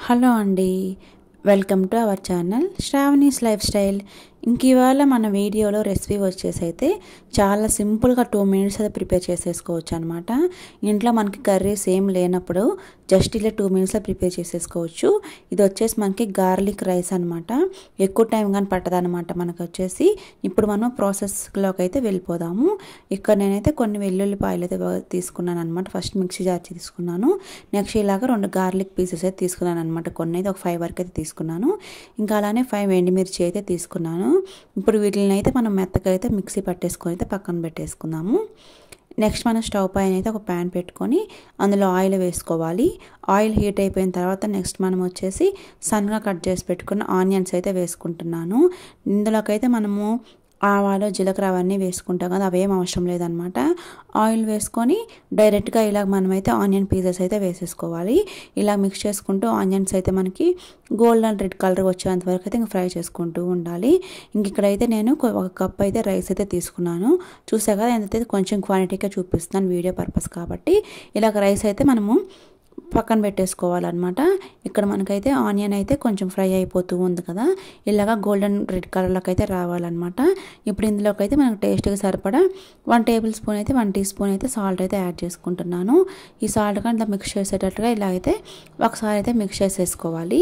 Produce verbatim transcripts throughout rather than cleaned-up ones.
Hello అండి, welcome to our channel Shravani's lifestyle. ఇంక ఇవాళ మన వీడియోలో రెసిపీ వచ్చేసి అయితే చాలా సింపుల్గా టూ మినిట్స్ అయితే ప్రిపేర్ చేసేసుకోవచ్చు అనమాట. ఇంట్లో మనకి కర్రీస్ ఏం లేనప్పుడు జస్ట్ ఇలా టూ మినిట్స్లో ప్రిపేర్ చేసేసుకోవచ్చు. ఇది వచ్చేసి మనకి గార్లిక్ రైస్ అనమాట. ఎక్కువ టైం కానీ పట్టదనమాట మనకు వచ్చేసి. ఇప్పుడు మనం ప్రాసెస్లోకి అయితే వెళ్ళిపోదాము. ఇక్కడ నేనైతే కొన్ని వెల్లుల్లిపాయలు అయితే తీసుకున్నాను అనమాట. ఫస్ట్ మిక్సీ జార్ తీసుకున్నాను. నెక్స్ట్ ఇలాగ రెండు గార్లిక్ పీసెస్ అయితే తీసుకున్నాను అనమాట. కొన్ని అయితే ఒక ఫైవ్ వరకు అయితే తీసుకున్నాను. ఇంకా అలానే ఫైవ్ ఎండుమిర్చి అయితే తీసుకున్నాను. ఇప్పుడు వీటిని అయితే మనం మెత్తగా అయితే మిక్సీ పట్టేసుకొని అయితే పక్కన పెట్టేసుకుందాము. నెక్స్ట్ మనం స్టవ్ పైన అయితే ఒక ప్యాన్ పెట్టుకొని అందులో ఆయిల్ వేసుకోవాలి. ఆయిల్ హీట్ అయిపోయిన తర్వాత నెక్స్ట్ మనం వచ్చేసి సన్నగా కట్ చేసి పెట్టుకున్న ఆనియన్స్ అయితే వేసుకుంటున్నాను. ఇందులోకైతే మనము ఆవాలు జీలకర్ర అవన్నీ వేసుకుంటాం కదా, అవేం అవసరం లేదనమాట. ఆయిల్ వేసుకొని డైరెక్ట్గా ఇలా మనమైతే ఆనియన్ పీసెస్ అయితే వేసేసుకోవాలి. ఇలా మిక్స్ చేసుకుంటూ ఆనియన్స్ అయితే మనకి గోల్డెన్ రెడ్ కలర్ వచ్చేంత వరకు అయితే ఇంకా ఫ్రై చేసుకుంటూ ఉండాలి. ఇంక ఇక్కడైతే నేను ఒక కప్ అయితే రైస్ అయితే తీసుకున్నాను. చూసా కదా, ఎంతైతే కొంచెం క్వాంటిటీగా చూపిస్తున్నాను వీడియో పర్పస్ కాబట్టి. ఇలాగ రైస్ అయితే మనము పక్కన పెట్టేసుకోవాలన్నమాట. ఇక్కడ మనకైతే ఆనియన్ అయితే కొంచెం ఫ్రై అయిపోతూ ఉంది కదా, ఇలాగా గోల్డెన్ రెడ్ కలర్లోకి అయితే రావాలన్నమాట. ఇప్పుడు ఇందులోకి అయితే మనకు టేస్ట్గా సరిపడా వన్ టేబుల్ స్పూన్ అయితే వన్ టీ స్పూన్ అయితే సాల్ట్ అయితే యాడ్ చేసుకుంటున్నాను. ఈ సాల్ట్ కానీ ఇట్లా మిక్స్ చేసేటట్టుగా ఇలా అయితే ఒకసారి అయితే మిక్స్ చేసేసుకోవాలి.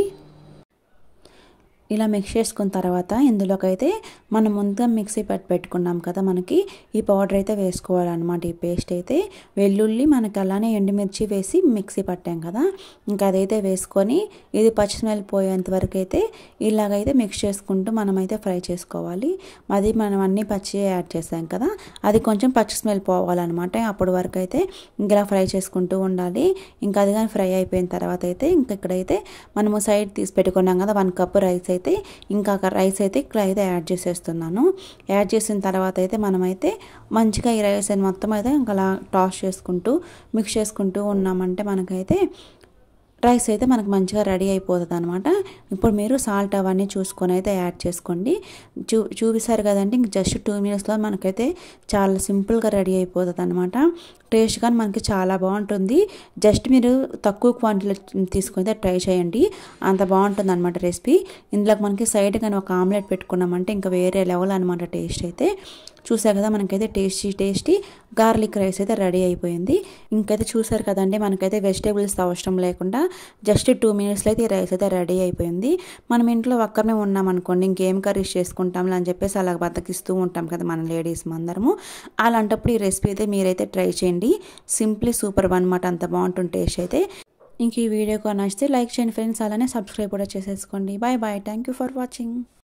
ఇలా మిక్స్ చేసుకున్న తర్వాత ఇందులోకి అయితే మనం ముందుగా మిక్సీ పట్టి పెట్టుకున్నాం కదా, మనకి ఈ పౌడర్ అయితే వేసుకోవాలన్నమాట. ఈ పేస్ట్ అయితే వెల్లుల్లి మనకి అలానే ఎండుమిర్చి వేసి మిక్సీ పట్టాం కదా, ఇంకా అదైతే వేసుకొని ఇది పచ్చి స్మెల్ పోయేంత వరకు అయితే ఇలాగైతే మిక్స్ చేసుకుంటూ మనమైతే ఫ్రై చేసుకోవాలి. అది మనం అన్నీ పచ్చి యాడ్ చేసాం కదా, అది కొంచెం పచ్చి స్మెల్ పోవాలన్నమాట. అప్పటి వరకు అయితే ఇలా ఫ్రై చేసుకుంటూ ఉండాలి. ఇంకా అది కానీ ఫ్రై అయిపోయిన తర్వాత అయితే ఇంకా ఇక్కడైతే మనము సైడ్ తీసి పెట్టుకున్నాం కదా వన్ కప్ రైస్ అయితే ఇంకా రైస్ అయితే ఇక్కడ అయితే యాడ్ చేసేస్తున్నాను. యాడ్ చేసిన తర్వాత అయితే మనమైతే మంచిగా ఈ రైస్ అని మొత్తం అయితే ఇంకా అలా టాస్ చేసుకుంటూ మిక్స్ చేసుకుంటూ ఉన్నామంటే మనకైతే రైస్ అయితే మనకు మంచిగా రెడీ అయిపోతుంది అనమాట. ఇప్పుడు మీరు సాల్ట్ అవన్నీ చూసుకొని అయితే యాడ్ చేసుకోండి. చూ చూపిస్తారు కదండి, ఇంక జస్ట్ టూ మినిట్స్లో మనకైతే చాలా సింపుల్గా రెడీ అయిపోతుంది అనమాట. టేస్ట్ కానీ మనకి చాలా బాగుంటుంది. జస్ట్ మీరు తక్కువ క్వాంటిటీలో తీసుకొని ట్రై చేయండి, అంత బాగుంటుంది అనమాట రెసిపీ. ఇందులోకి మనకి సైడ్ కానీ ఒక ఆమ్లెట్ పెట్టుకున్నామంటే ఇంకా వేరే లెవెల్ అనమాట టేస్ట్ అయితే. చూసారు కదా, మనకైతే టేస్టీ టేస్టీ గార్లిక్ రైస్ అయితే రెడీ అయిపోయింది. ఇంకైతే చూసారు కదండి, మనకైతే వెజిటేబుల్స్ అవసరం లేకుండా జస్ట్ టూ మినిట్స్లో అయితే ఈ రైస్ అయితే రెడీ అయిపోయింది. మనం ఇంట్లో ఒక్కరినే ఉన్నాం అనుకోండి, ఇంకేం కర్రీస్ చేసుకుంటాం అని చెప్పేసి అలా బతకిస్తూ ఉంటాం కదా మన లేడీస్ అందరము. అలాంటప్పుడు ఈ రెసిపీ అయితే మీరైతే ట్రై చేయండి. సింప్లీ సూపర్ అనమాట, అంత బాగుంటుంది టేస్ట్ అయితే. ఇంక ఈ వీడియోకి నచ్చితే లైక్ చేయండి ఫ్రెండ్స్, అలానే సబ్స్క్రైబ్ కూడా చేసేసుకోండి. Bye bye, thank you for watching.